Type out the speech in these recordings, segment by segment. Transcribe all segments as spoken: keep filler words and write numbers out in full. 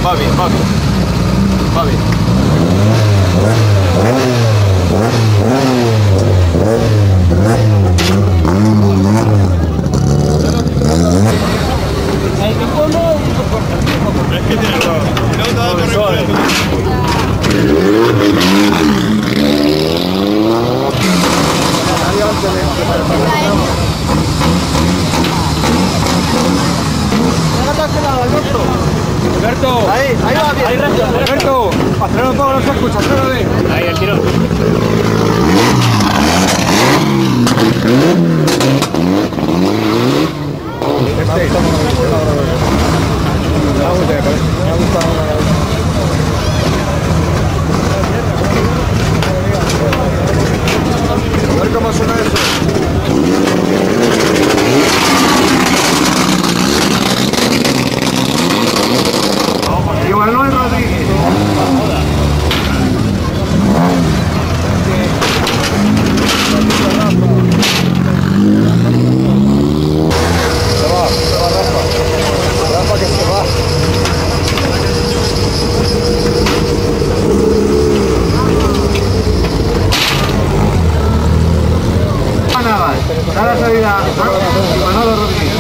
Va bien, va bien. Va bien. Es que tiene todo. No te da por el Alberto, ahí, ahí va bien. Alberto, acelera un poco, no se escucha, acelera bien. Ahí el tirón. A ver cómo suena eso. Igual no es Rodríguez. Se va, se va Rafa. Rafa que se va. Nada, da la salida a Manolo Rodríguez.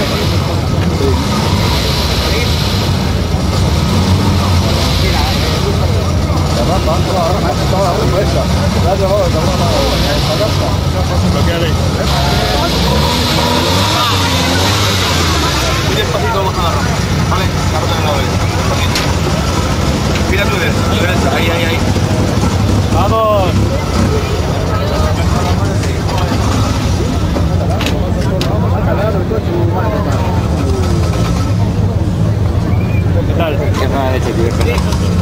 Muy despacito vamos a agarrar. Vale, carro en la derecha. Mira tu derecha, tu derecha, ahí, ahí, ahí. ¡Vamos! ¿Qué tal? ¿Qué tal leche, tío?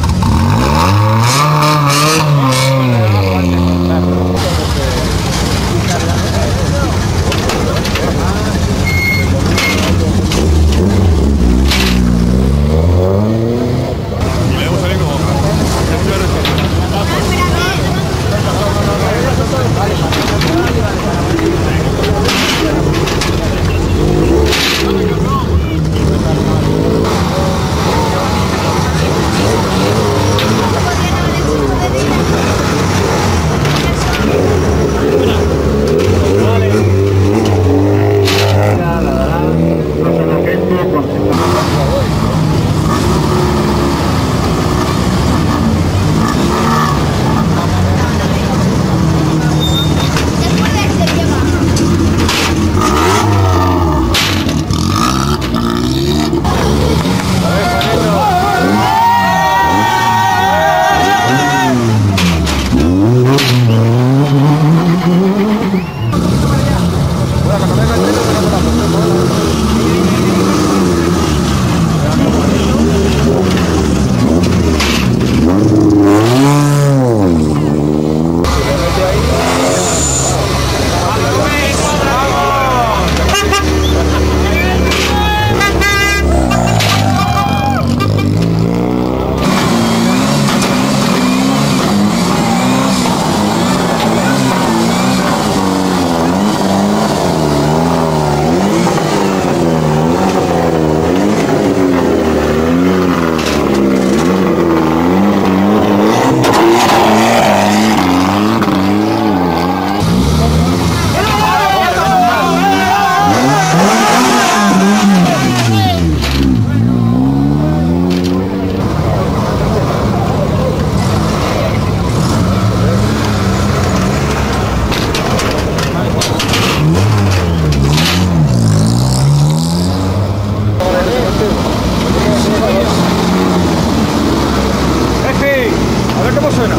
A ver cómo suena.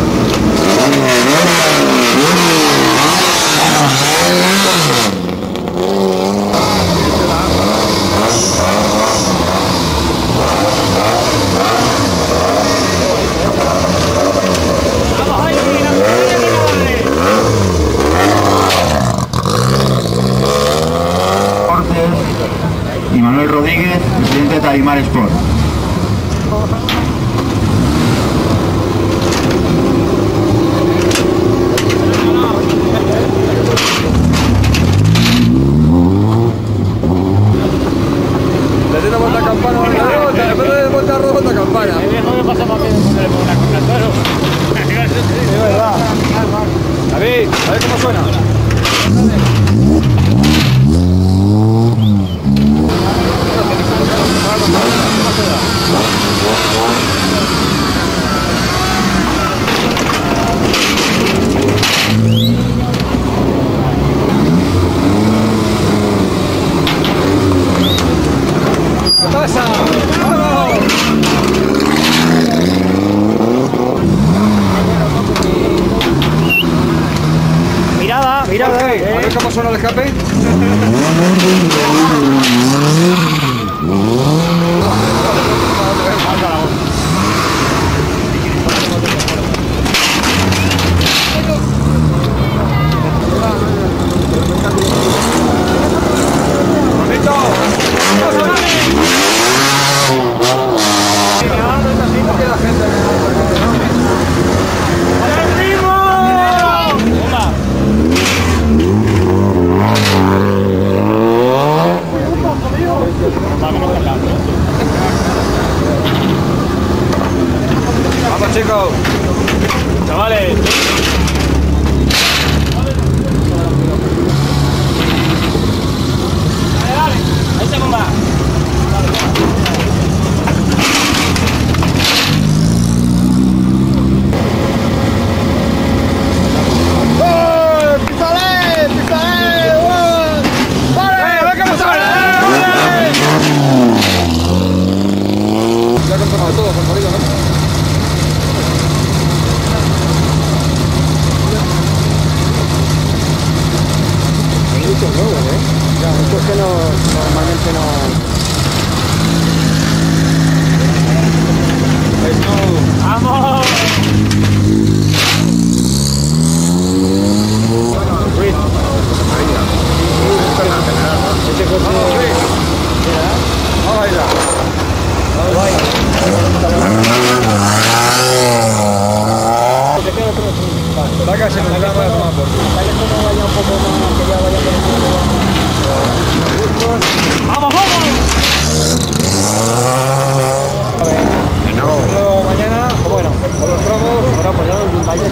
Y Manuel Rodríguez, presidente de Tarimar Sport. Le tenemos la campana, en vez de montar rojo la campana. Mirada, mirada. A ver cómo suena el escape. Vamos, chicos. Chavales. Dale, dale. Ahí se bomba. Ya controlado todo, por favor, ¿no? Hay muchos nuevos, ¿eh? Ya, muchos que no, normalmente no... ¡Vamos! Luis. Este coche... Vamos a bailar. Vamos a bailar. Saca ese con la mano a tomar por culo. ¡Vamos, vamos! Luego mañana, bueno, con los tramos, ahora pues ya un valle.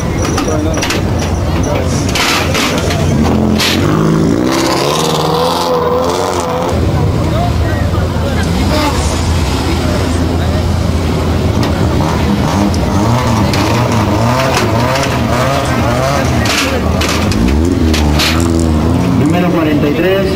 Número cuarenta y tres.